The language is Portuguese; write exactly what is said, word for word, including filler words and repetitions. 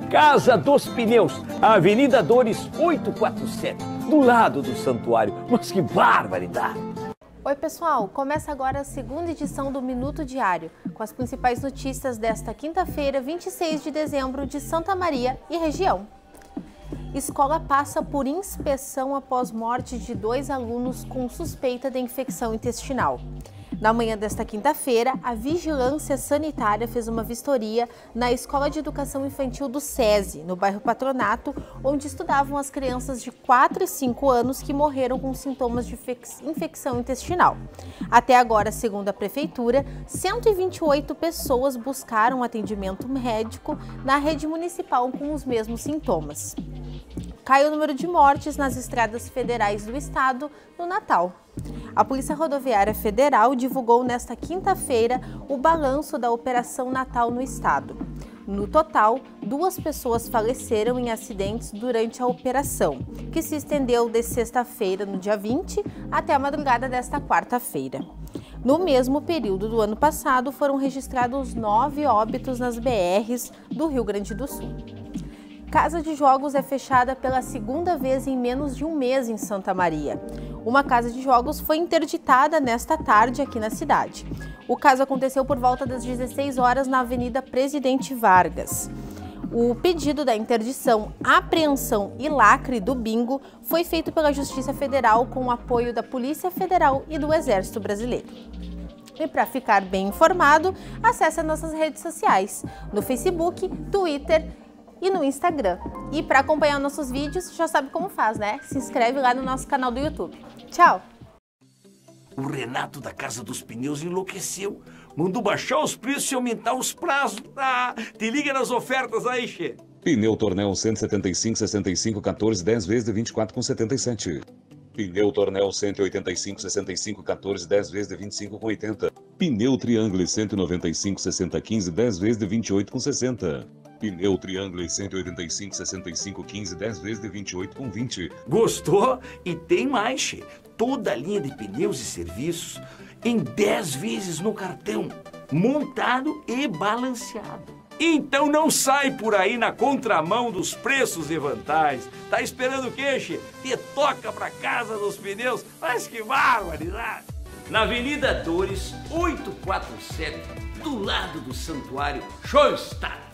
Casa dos Pneus, Avenida Dores oitocentos e quarenta e sete, do lado do santuário. Mas que barbaridade! Oi pessoal, começa agora a segunda edição do Minuto Diário, com as principais notícias desta quinta-feira, vinte e seis de dezembro, de Santa Maria e região. Escola passa por inspeção após morte de dois alunos com suspeita de infecção intestinal. Na manhã desta quinta-feira, a Vigilância Sanitária fez uma vistoria na Escola de Educação Infantil do SESI, no bairro Patronato, onde estudavam as crianças de quatro e cinco anos que morreram com sintomas de infecção intestinal. Até agora, segundo a Prefeitura, cento e vinte e oito pessoas buscaram atendimento médico na rede municipal com os mesmos sintomas. Cai o número de mortes nas estradas federais do estado no Natal. A Polícia Rodoviária Federal divulgou nesta quinta-feira o balanço da Operação Natal no estado. No total, duas pessoas faleceram em acidentes durante a operação, que se estendeu de sexta-feira, no dia vinte, até a madrugada desta quarta-feira. No mesmo período do ano passado, foram registrados nove óbitos nas B Rs do Rio Grande do Sul. Casa de jogos é fechada pela segunda vez em menos de um mês em Santa Maria. Uma casa de jogos foi interditada nesta tarde aqui na cidade. O caso aconteceu por volta das dezesseis horas na Avenida Presidente Vargas. O pedido da interdição, apreensão e lacre do bingo foi feito pela Justiça Federal com o apoio da Polícia Federal e do Exército Brasileiro. E para ficar bem informado, acesse nossas redes sociais, no Facebook, Twitter e no Instagram. E para acompanhar nossos vídeos, já sabe como faz, né? Se inscreve lá no nosso canal do YouTube. Tchau! O Renato da Casa dos Pneus enlouqueceu. Mandou baixar os preços e aumentar os prazos. Ah, te liga nas ofertas aí, che. Pneu Tornel cento e setenta e cinco, sessenta e cinco, quatorze, dez vezes de vinte e quatro com setenta e sete. Pneu Tornel cento e oitenta e cinco, sessenta e cinco, quatorze, dez vezes de vinte e cinco com oitenta. Pneu Triangle cento e noventa e cinco, sessenta, quinze, dez vezes de vinte e oito com sessenta. Pneu Triangle cento e oitenta e cinco, sessenta e cinco, quinze, dez vezes de vinte e oito com vinte. Gostou? E tem mais, che. Toda a linha de pneus e serviços em dez vezes no cartão, montado e balanceado. Então não sai por aí na contramão dos preços e vantagens. Tá esperando o quê, che? Te toca pra Casa dos Pneus. Mas que barbaridade! Na Avenida Dores oitocentos e quarenta e sete, do lado do santuário. Show está!